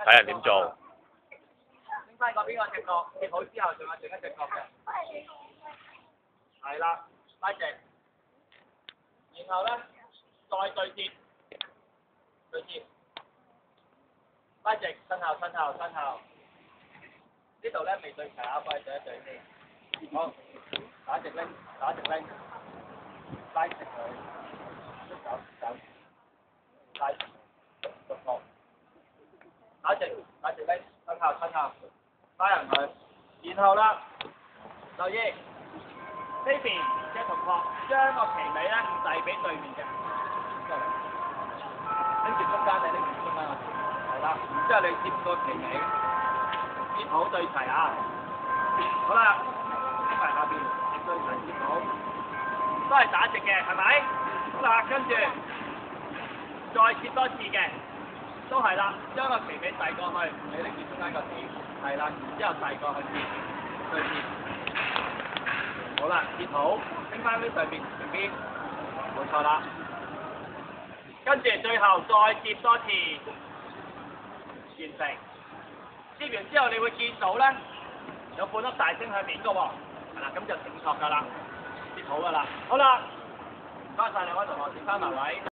睇人點做。 拎翻嗰邊個隻角，貼好之後仲有另一隻角嘅。係啦，拉直，然後咧再對接，拉直，身後。呢度咧未對齊啊，幫你對一對先。好，打直拎，拉直佢，拉直，逐步，打直拎，身後，拉人佢，然後啦，留意呢邊嘅同學將個旗尾咧遞俾對面嘅，拎住中間你拎住中間個旗，係啦，然之後你接個旗尾，接好對齊啊，好啦，拎埋下邊，接對齊接好，都係打直嘅，係咪？好啦，跟住再接多次嘅。都係啦，將個旗尾遞過去，你拎住中間個點，係啦，然之後遞過去對接，好啦，接好，拎翻呢上邊邊，冇錯啦。跟住最後再接多次，完成。接完之後你會見到咧，有半粒大星喺面嘅喎，係啦，咁就正確㗎啦，接好㗎啦。好啦，唔該曬兩位同學，轉翻埋位。